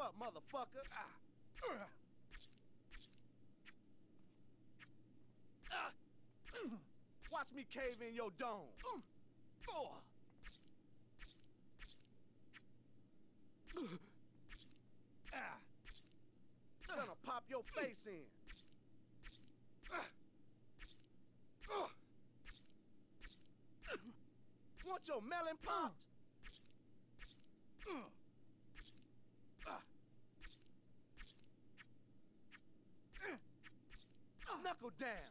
up, motherfucker. Watch me cave in your dome. Gonna pop your face in. Want your melon popped? Knuckle down.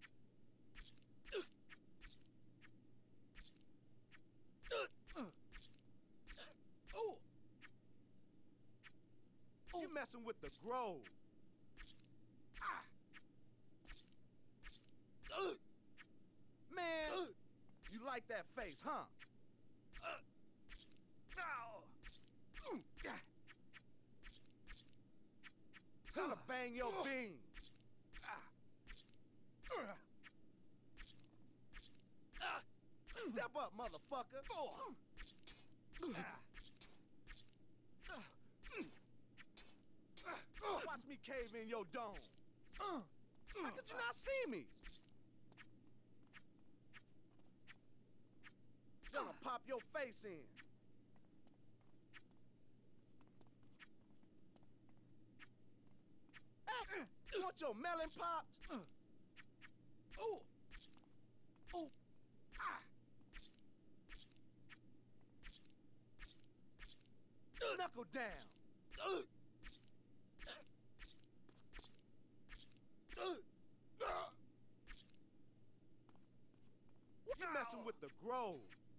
Oh, you messing with the Grove. Man, you like that face, huh? Gonna bang your bean. Step up, motherfucker. Watch me cave in your dome. How could you not see me? Gonna pop your face in. Want your melon popped? Oh. Oh. Knuckle down. You messing with the Grove.